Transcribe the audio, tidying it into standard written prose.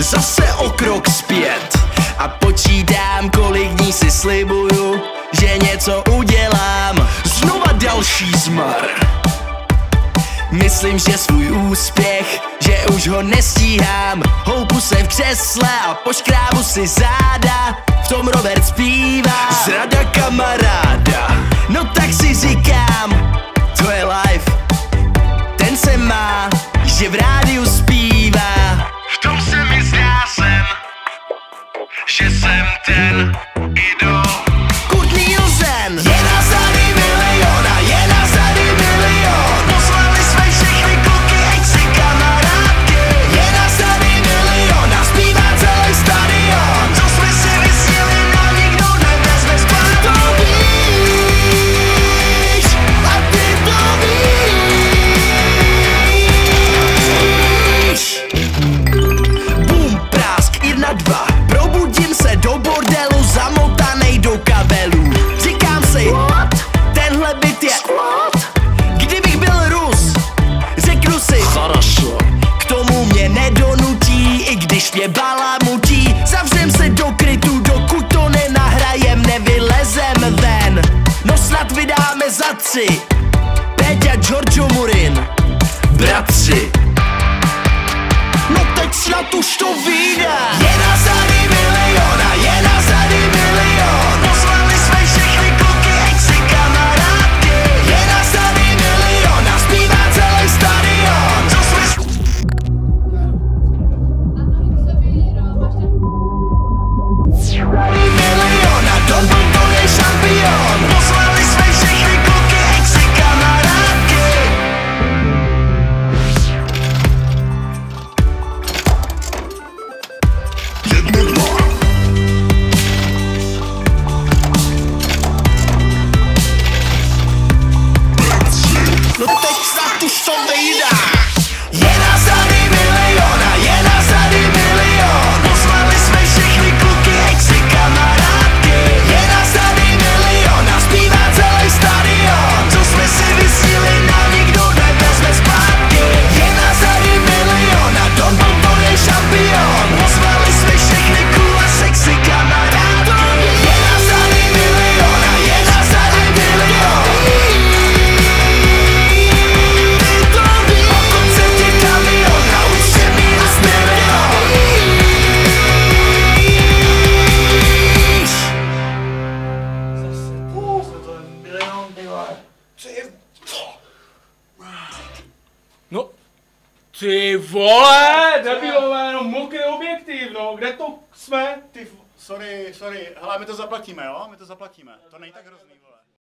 zase o krok zpět a počítám, kolik dní si slibuju, že něco udělám. Znova další zmar. Myslím, že svůj úspěch, že už ho nestíhám. Houpu se v křesle a poškrábu si záda. V tom Robert zpívá zrada kamaráda. No tak si říkám, to je life. Ten se má, že v rádiu zpívá. V tom se mi zdá sen, že jsem ten idol. Kurt Nielsen. Je nás tady miliona, je nás tady milion. Poslali jsme všechny kluky, exy, kamarádky. Je nás tady milion a zpívá celý stadion. Co jsme si vysíli, nám nikdo nevezme zpátky. To víš, a ty to víš. Bum, prásk, 1, 2. Probudím se do bordelu, zamotanej do kabelů. Říkám si, tenhle byt je kdybych byl Rus, řeknu si Хорошо. K tomu mě nedonutí, i když mě balamutí. Zavřem se do krytu, dokud to nenahrajem, nevylezem ven. No snad vydáme za 3 Péťa, Giorgio Murin, bratři. No teď snad už to vyjde. Je nás tady miliona, je nás tady milion. Poslali jsme všechny kluky, exy, kamarádky. Je nás tady milion a zpívá celý stadion. Co jsme Tady milion a Don to je šampion. Poslali jsme všechny kluky, exy, kamarádky. No teď snad už to vyjde. Je nás tady miliona, je nás tady milion. Poslali jsme všechny kluky, exy, kamarádky. Je nás tady milion a zpívá celý stadion. Co jsme si vysíli, nám nikdo nevezme zpátky. Je nás tady milion a Don to je šampion. Poslali jsme všechny cool a sexy kamarádky. Je nás tady milion a je nás tady milion. Pokud se ti kamion na účtě minus milion. No, ty vole, debilové, no mokrý objektiv, no, kde to jsme? Sorry, hele, my to zaplatíme, jo? My to zaplatíme, to není tak hrozný, vole.